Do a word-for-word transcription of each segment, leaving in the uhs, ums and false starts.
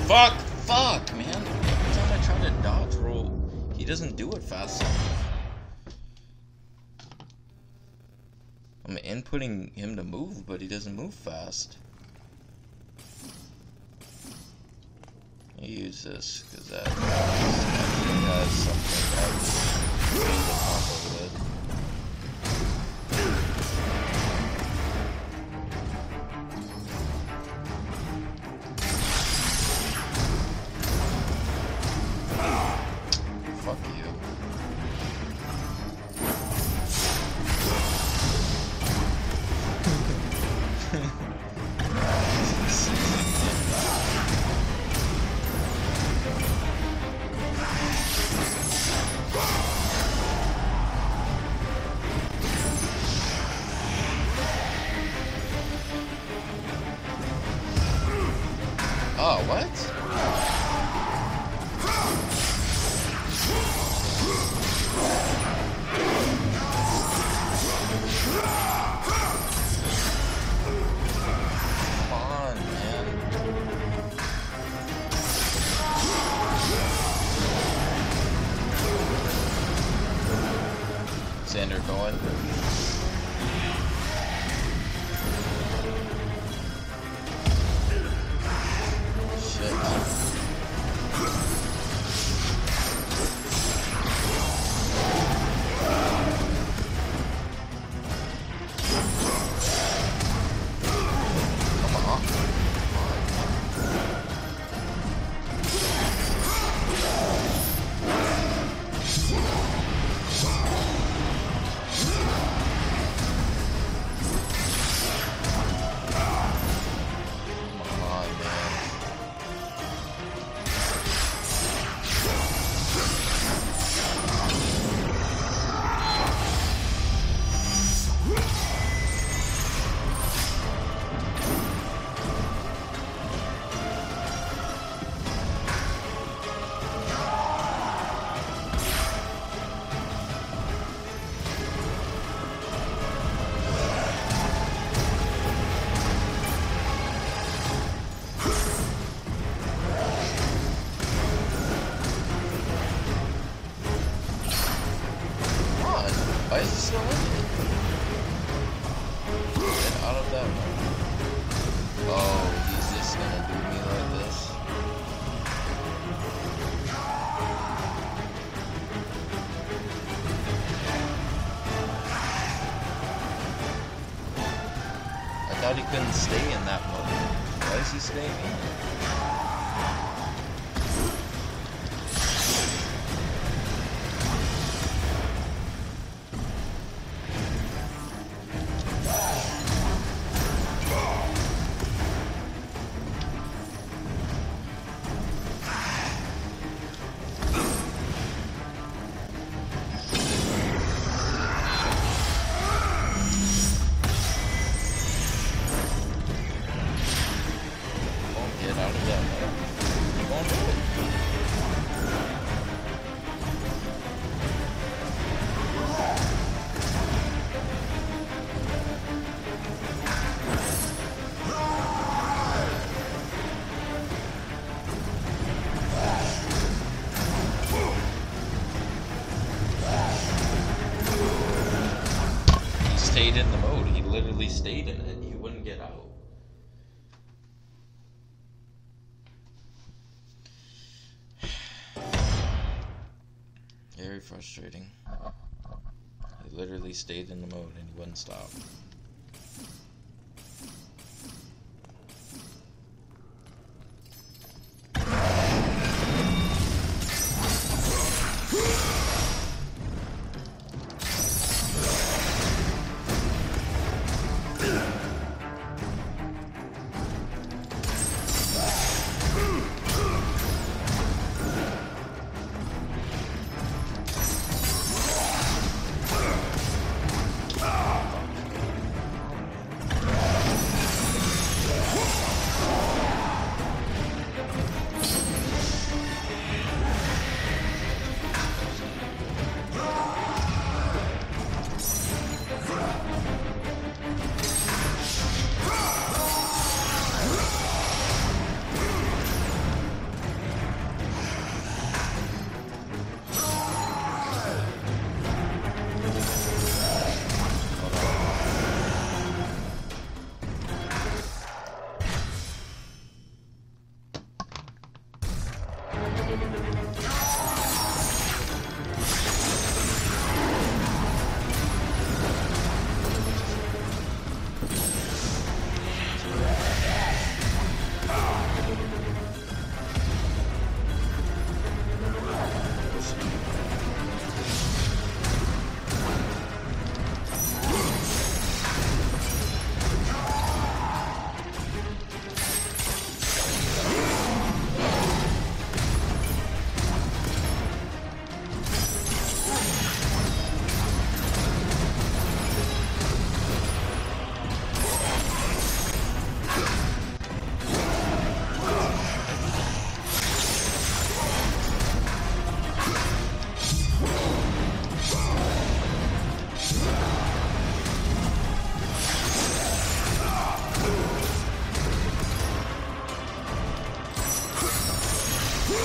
Fuck! Fuck, man! Every time I try to dodge roll, he doesn't do it fast enough. I'm inputting him to move, but he doesn't move fast. I use this because that actually has something that's really to combo with. Oh, what? Come on, man. Xander going. Why is he still in it? Get out of that one. Oh, he's just gonna do me like this. I thought he couldn't stay in that mode. Why is he staying in it? Stayed in the mode. He literally stayed in it. He wouldn't get out. Very frustrating. He literally stayed in the mode and he wouldn't stop.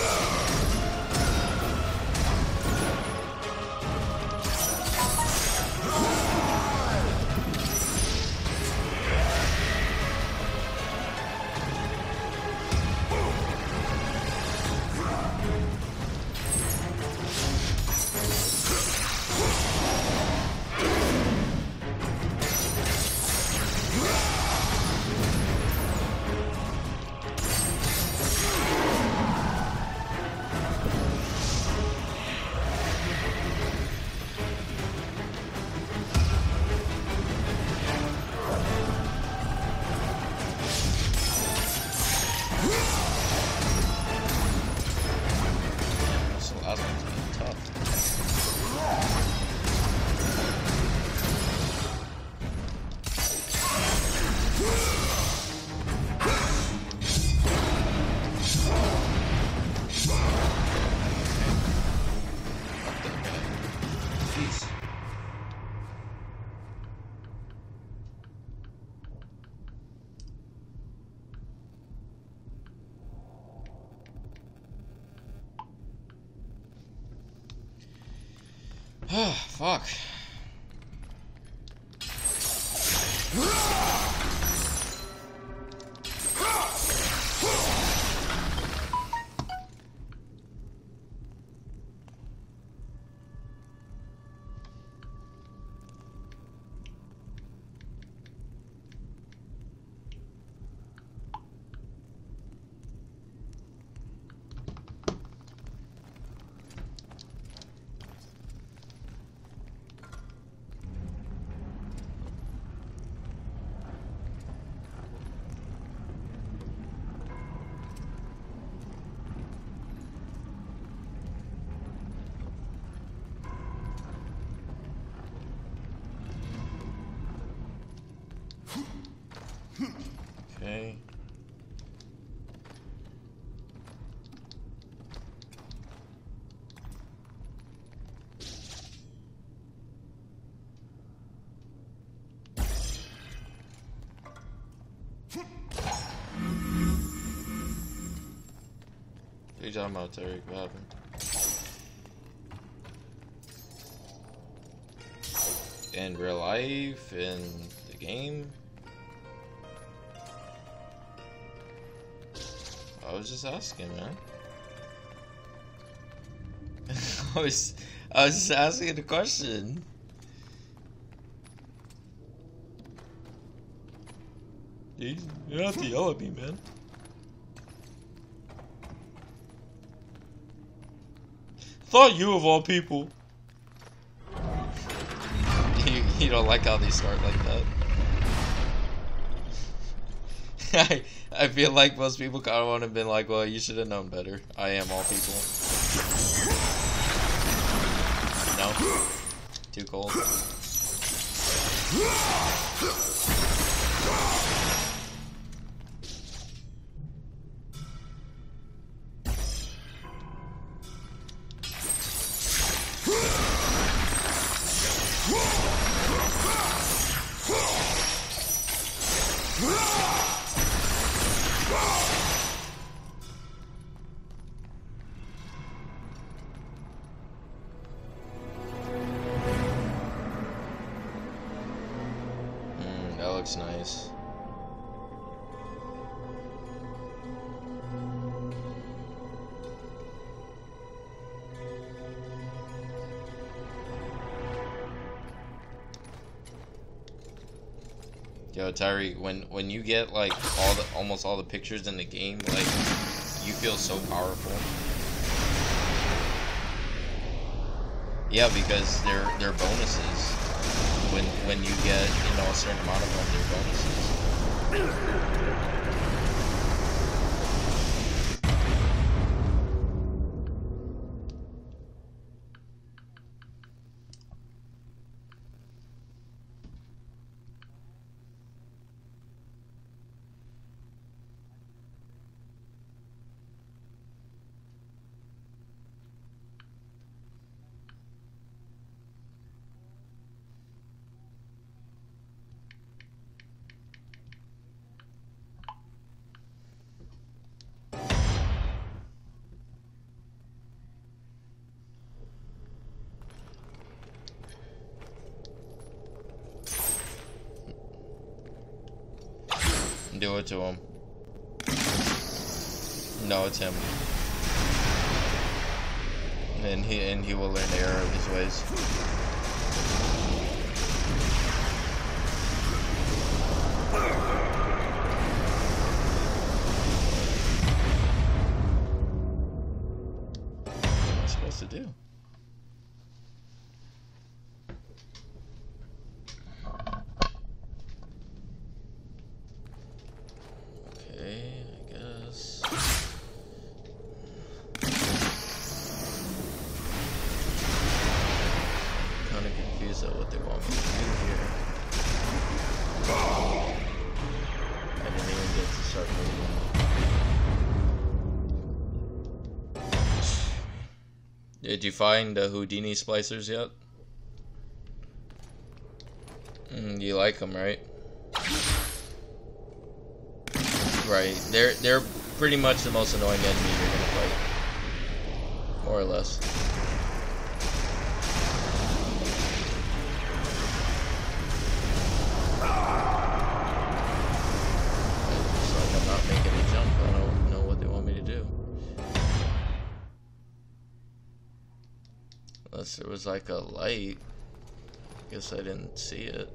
Fuck. Okay. What are you talking about, Terry? What happened? In real life? In the game? I was just asking, man. I was, I was just asking the question. You don't have to yell at me, man. Thought you of all people. You, you don't like how they start like that. I I feel like most people kind of want to have been like, well, you should have known better. I am all people. No? Too cold? Looks nice. Yo, Tyree, when when you get like all the almost all the pictures in the game, like you feel so powerful. Yeah, because they're they're bonuses. When when you get, you know, a certain amount of them, they're bonuses. do it to him. No, it's him. And he and he will learn the error of his ways. What am I supposed to do? What they want me to do here. I didn't even get to start moving. Did you find the Houdini splicers yet? Mm, you like them, right? Right. They're they're pretty much the most annoying enemy you're gonna fight, more or less. Unless there was like a light. Guess I didn't see it.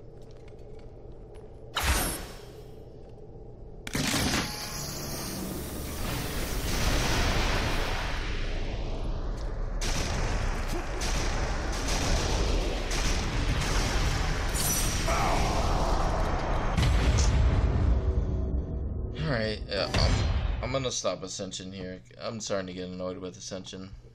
Alright, yeah, I'm, I'm gonna stop Ascension here. I'm starting to get annoyed with Ascension.